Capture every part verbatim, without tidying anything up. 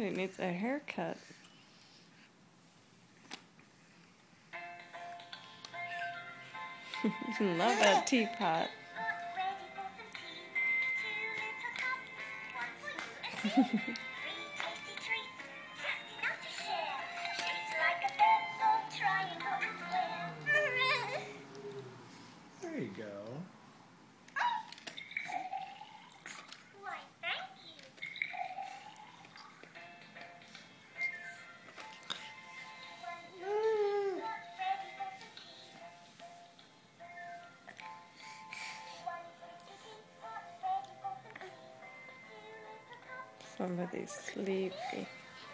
he needs a haircut. Love that teapot. There you go. Why, thank you. Somebody's sleepy.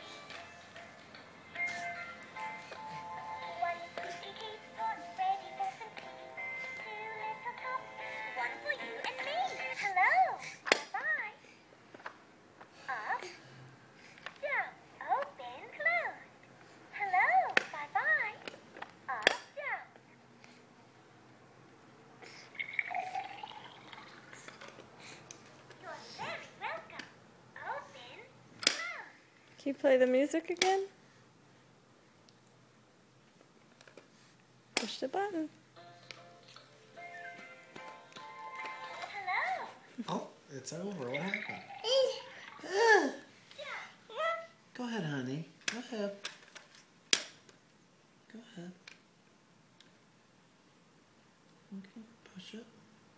Can you play the music again? Push the button. Hello. Oh, it's over. What happened? Ah. Go ahead, honey. Go ahead. Go ahead. Okay, push it.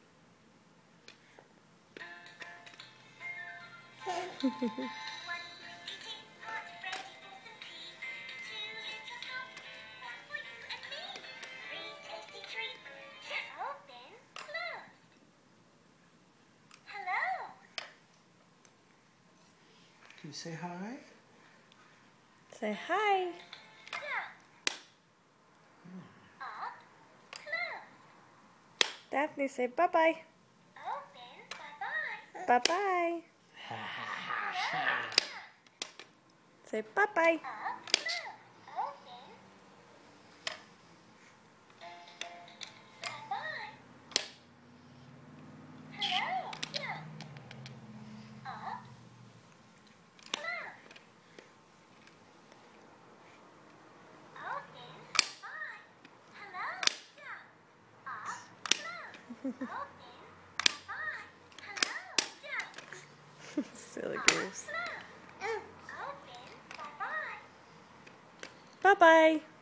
Can you say hi? Say hi. Daphne, say bye-bye. Bye-bye. Say bye-bye. Silly goose. Bye-bye.